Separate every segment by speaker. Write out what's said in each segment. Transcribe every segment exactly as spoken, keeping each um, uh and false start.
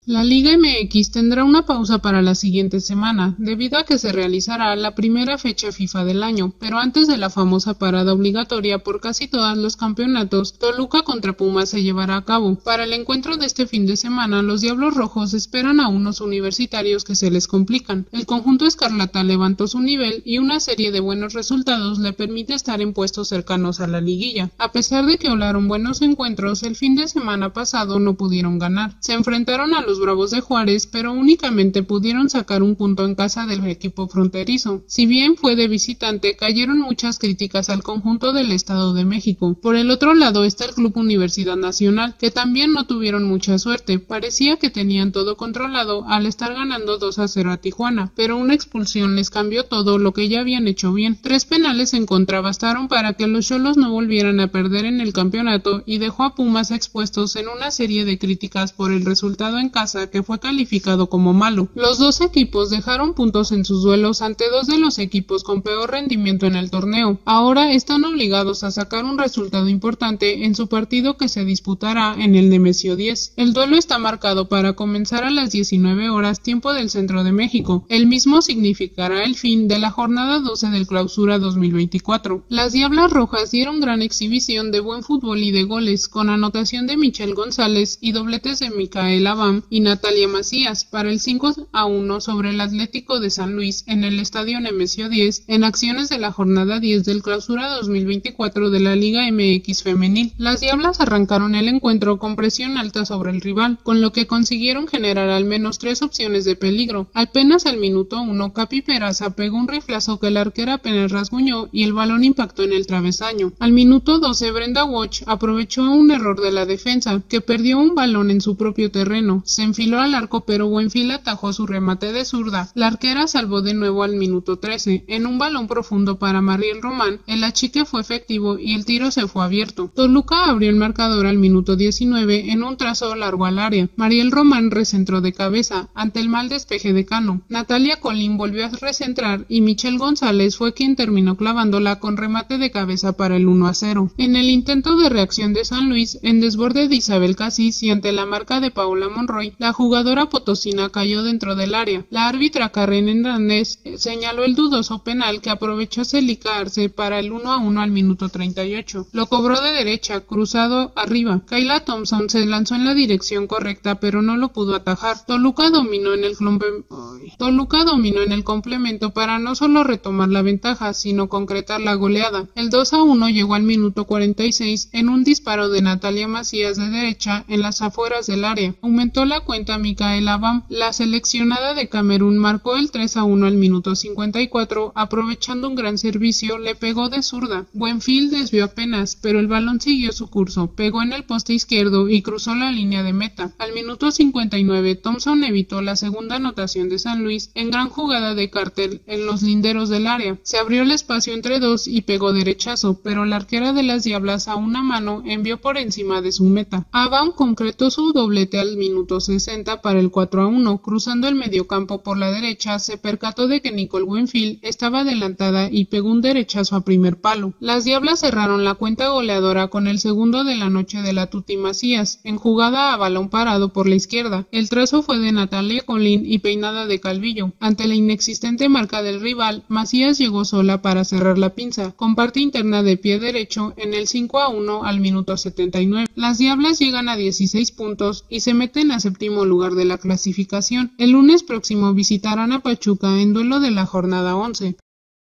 Speaker 1: La Liga M X tendrá una pausa para la siguiente semana, debido a que se realizará la primera fecha FIFA del año, pero antes de la famosa parada obligatoria por casi todos los campeonatos, Toluca contra Pumas se llevará a cabo. Para el encuentro de este fin de semana, los Diablos Rojos esperan a unos universitarios que se les complican. El conjunto escarlata levantó su nivel y una serie de buenos resultados le permite estar en puestos cercanos a la liguilla. A pesar de que hablaron buenos encuentros, el fin de semana pasado no pudieron ganar. Se enfrentaron a los Bravos de Juárez, pero únicamente pudieron sacar un punto en casa del equipo fronterizo. Si bien fue de visitante, cayeron muchas críticas al conjunto del Estado de México. Por el otro lado está el Club Universidad Nacional, que también no tuvieron mucha suerte. Parecía que tenían todo controlado al estar ganando dos a cero a Tijuana, pero una expulsión les cambió todo lo que ya habían hecho bien. Tres penales en contra bastaron para que los Xolos no volvieran a perder en el campeonato y dejó a Pumas expuestos en una serie de críticas por el resultado en casa que fue calificado como malo. Los dos equipos dejaron puntos en sus duelos ante dos de los equipos con peor rendimiento en el torneo. Ahora están obligados a sacar un resultado importante en su partido que se disputará en el Nemesio diez. El duelo está marcado para comenzar a las diecinueve horas tiempo del centro de México. El mismo significará el fin de la jornada doce del Clausura dos mil veinticuatro. Las Diablas Rojas dieron gran exhibición de buen fútbol y de goles, con anotación de Michelle González y dobletes de Micaela Bam y Natalia Macías para el cinco a uno sobre el Atlético de San Luis en el Estadio Nemesio diez en acciones de la jornada diez del Clausura dos mil veinticuatro de la Liga M X Femenil. Las Diablas arrancaron el encuentro con presión alta sobre el rival, con lo que consiguieron generar al menos tres opciones de peligro. Apenas al minuto uno, Capi Peraza pegó un riflazo que la arquera apenas rasguñó y el balón impactó en el travesaño. Al minuto doce, Brenda Walsh aprovechó un error de la defensa, que perdió un balón en su propio terreno. Se enfiló al arco, pero Buenfil atajó su remate de zurda. La arquera salvó de nuevo al minuto trece. En un balón profundo para Mariel Román, el achique fue efectivo y el tiro se fue abierto. Toluca abrió el marcador al minuto diecinueve en un trazo largo al área. Mariel Román recentró de cabeza ante el mal despeje de Cano. Natalia Colín volvió a recentrar y Michelle González fue quien terminó clavándola con remate de cabeza para el uno a cero. En el intento de reacción de San Luis, en desborde de Isabel Casís y ante la marca de Paula Monroy, la jugadora potosina cayó dentro del área. La árbitra Karen Hernández señaló el dudoso penal que aprovechó Celica Arce para el uno a uno al minuto treinta y ocho. Lo cobró de derecha, cruzado arriba. Kayla Thompson se lanzó en la dirección correcta, pero no lo pudo atajar. Toluca dominó en el Toluca dominó en el complemento para no solo retomar la ventaja, sino concretar la goleada. El dos a uno llegó al minuto cuarenta y seis en un disparo de Natalia Macías de derecha en las afueras del área. Aumentó la cuenta Micaela Bam. La seleccionada de Camerún marcó el tres a uno al minuto cincuenta y cuatro, aprovechando un gran servicio, le pegó de zurda. Buenfil desvió apenas, pero el balón siguió su curso, pegó en el poste izquierdo y cruzó la línea de meta. Al minuto cincuenta y nueve, Thompson evitó la segunda anotación de San Luis en gran jugada de cartel en los linderos del área. Se abrió el espacio entre dos y pegó derechazo, pero la arquera de las Diablas a una mano envió por encima de su meta. Abam concretó su doblete al minuto sesenta para el cuatro a uno. Cruzando el mediocampo por la derecha, se percató de que Nicole Buenfil estaba adelantada y pegó un derechazo a primer palo. Las Diablas cerraron la cuenta goleadora con el segundo de la noche de la Tuti Macías, en jugada a balón parado por la izquierda. El trazo fue de Natalia Colín y peinada de Calvillo. Ante la inexistente marca del rival, Macías llegó sola para cerrar la pinza, con parte interna de pie derecho en el cinco a uno al minuto setenta y nueve. Las Diablas llegan a dieciséis puntos y se meten a séptimo lugar de la clasificación. El lunes próximo visitarán a Pachuca en duelo de la jornada once.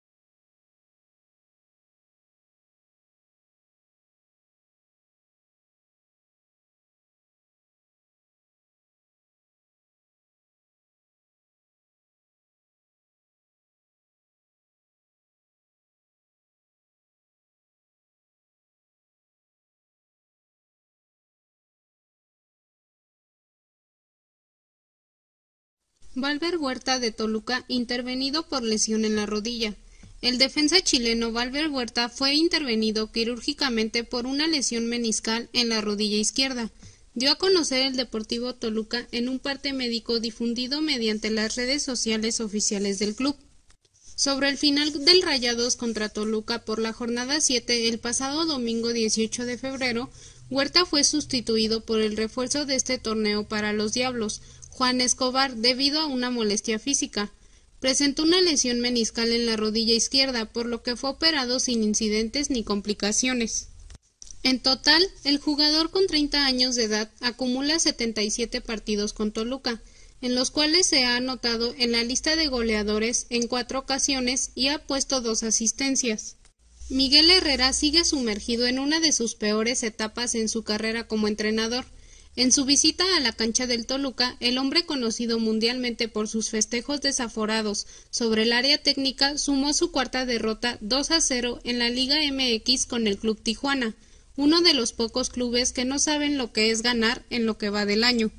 Speaker 2: Valver Huerta de Toluca, intervenido por lesión en la rodilla. El defensa chileno Valver Huerta fue intervenido quirúrgicamente por una lesión meniscal en la rodilla izquierda. Dio a conocer el Deportivo Toluca en un parte médico difundido mediante las redes sociales oficiales del club. Sobre el final del Rayados contra Toluca por la jornada siete el pasado domingo dieciocho de febrero, Huerta fue sustituido por el refuerzo de este torneo para los Diablos, Juan Escobar debido a una molestia física. Presentó una lesión meniscal en la rodilla izquierda, por lo que fue operado sin incidentes ni complicaciones. En total, el jugador con treinta años de edad acumula setenta y siete partidos con Toluca, en los cuales se ha anotado en la lista de goleadores en cuatro ocasiones y ha puesto dos asistencias. Miguel Herrera sigue sumergido en una de sus peores etapas en su carrera como entrenador. En su visita a la cancha del Toluca, el hombre conocido mundialmente por sus festejos desaforados sobre el área técnica sumó su cuarta derrota dos a cero en la Liga M X con el Club Tijuana, uno de los pocos clubes que no saben lo que es ganar en lo que va del año.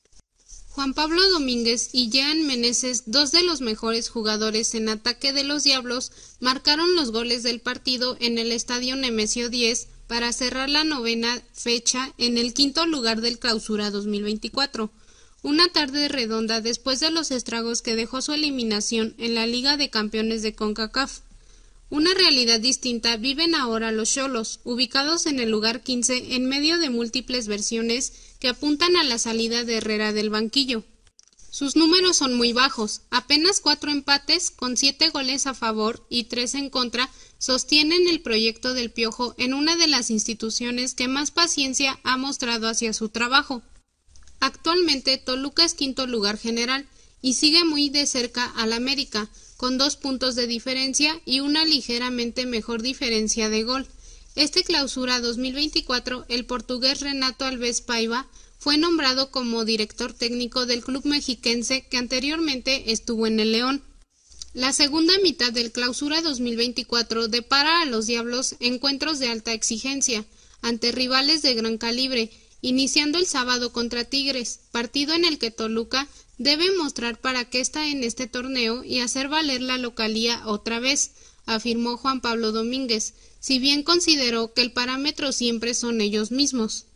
Speaker 2: Juan Pablo Domínguez y Jean Meneses, dos de los mejores jugadores en ataque de los Diablos, marcaron los goles del partido en el Estadio Nemesio diez para cerrar la novena fecha en el quinto lugar del Clausura dos mil veinticuatro. Una tarde redonda después de los estragos que dejó su eliminación en la Liga de Campeones de CONCACAF. Una realidad distinta viven ahora los Xolos, ubicados en el lugar quince en medio de múltiples versiones que apuntan a la salida de Herrera del banquillo. Sus números son muy bajos, apenas cuatro empates con siete goles a favor y tres en contra sostienen el proyecto del Piojo en una de las instituciones que más paciencia ha mostrado hacia su trabajo. Actualmente Toluca es quinto lugar general y sigue muy de cerca al América, con dos puntos de diferencia y una ligeramente mejor diferencia de gol. Este Clausura dos mil veinticuatro, el portugués Renato Alves Paiva fue nombrado como director técnico del club mexiquense que anteriormente estuvo en el León. La segunda mitad del Clausura dos mil veinticuatro depara a los Diablos encuentros de alta exigencia ante rivales de gran calibre, iniciando el sábado contra Tigres, partido en el que Toluca debe mostrar para qué está en este torneo y hacer valer la localía otra vez, afirmó Juan Pablo Domínguez, si bien consideró que el parámetro siempre son ellos mismos.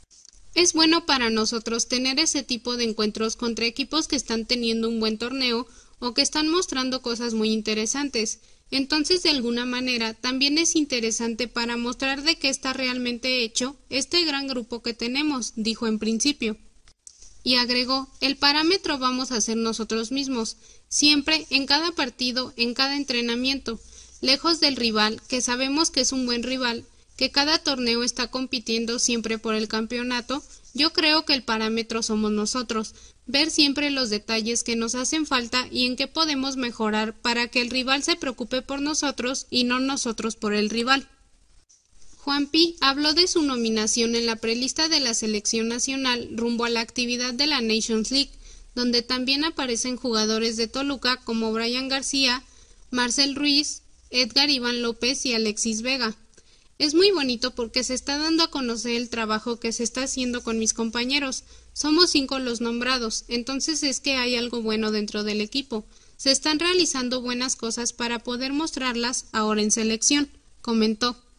Speaker 2: Es bueno para nosotros tener ese tipo de encuentros contra equipos que están teniendo un buen torneo o que están mostrando cosas muy interesantes. Entonces, de alguna manera, también es interesante para mostrar de qué está realmente hecho este gran grupo que tenemos, dijo en principio. Y agregó, el parámetro vamos a ser nosotros mismos, siempre, en cada partido, en cada entrenamiento, lejos del rival, que sabemos que es un buen rival, que cada torneo está compitiendo siempre por el campeonato. Yo creo que el parámetro somos nosotros, ver siempre los detalles que nos hacen falta y en qué podemos mejorar para que el rival se preocupe por nosotros y no nosotros por el rival. Juanpi habló de su nominación en la prelista de la selección nacional rumbo a la actividad de la Nations League, donde también aparecen jugadores de Toluca como Brian García, Marcel Ruiz, Edgar Iván López y Alexis Vega. Es muy bonito porque se está dando a conocer el trabajo que se está haciendo con mis compañeros. Somos cinco los nombrados, entonces es que hay algo bueno dentro del equipo. Se están realizando buenas cosas para poder mostrarlas ahora en selección, comentó.